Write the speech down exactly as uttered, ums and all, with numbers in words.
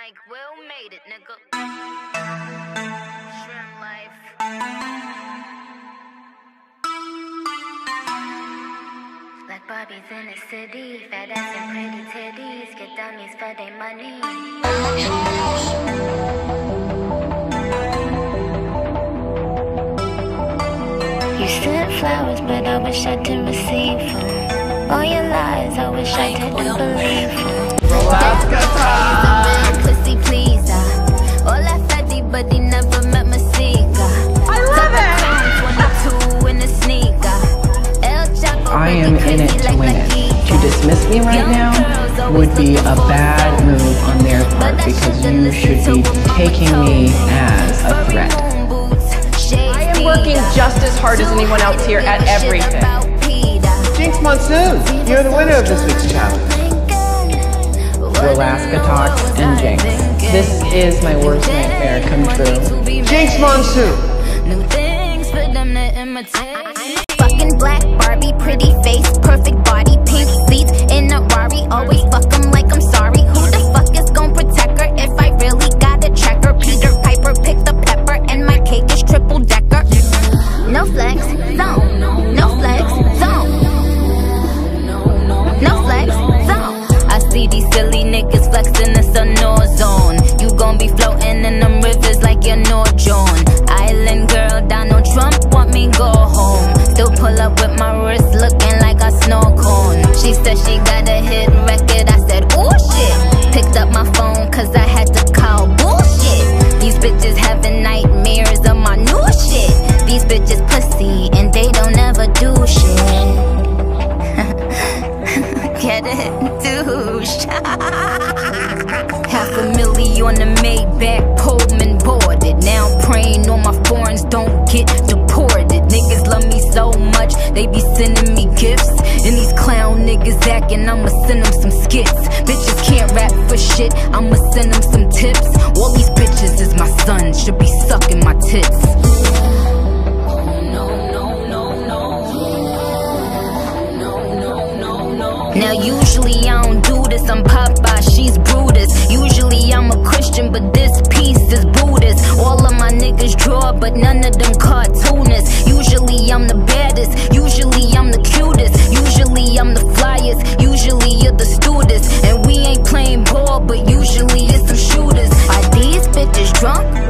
like Will made it, nigga. Shrimp life. Like Barbies in the city, fat ass and pretty titties, get dummies for their money. You sent flowers, but I wish I didn't receive them. All your lies, I wish I didn't believe them. Alaska time. Pussy pleaser. All that fatty, but he never met Masika. I love it. twenty-two in a sneaker. El Chapo, I am in it to win it. To dismiss me right now would be a bad move on their part because you should be taking me as a threat. I am working just as hard as anyone else here at everything. Jinx Monsoon, you're the winner of this week's challenge. Alaska Talks and Jinx. This is my worst nightmare come true. Jinx Monsoon. New things for them to imitate. Fucking black Barbie, pretty face, perfect body, pink seats in a Rari. Always fuck 'em like I'm sorry. Who the fuck is gon' protect her if I really gotta track her? Peter Piper picked the pepper and my cake is triple decker. No flex, zone. No flex, zone. No flex, zone. I see these silly niggas flexing, it's a no zone. You gon' be floating in them rivers like you're no Joan. Island girl, Donald Trump want me go home. Still pull up with my wrist looking like a snow cone. She said she got a hit record, I said ooh shit. Picked up my phone cause I had to call bullshit. These bitches having nightmares of my new shit. These bitches pussy and they don't ever do shit. Get it? Douche. Half a million on the Maybach, Pullman boarded. Now I'm praying all my foreigns don't get deported. Niggas love me so much, they be sending me gifts. And these clown niggas acting, I'ma send them some skits. Bitches can't rap for shit, I'ma send them some tips. All these bitches is my sons, should be sucking my tits. Now usually I don't do this, I'm Popeye, she's Brutus. Usually I'm a Christian, but this piece is Buddhist. All of my niggas draw, but none of them cartoonists. Usually I'm the baddest, usually I'm the cutest. Usually I'm the flyest, usually you're the stewardess. And we ain't playing ball, but usually it's some shooters. Are these bitches drunk?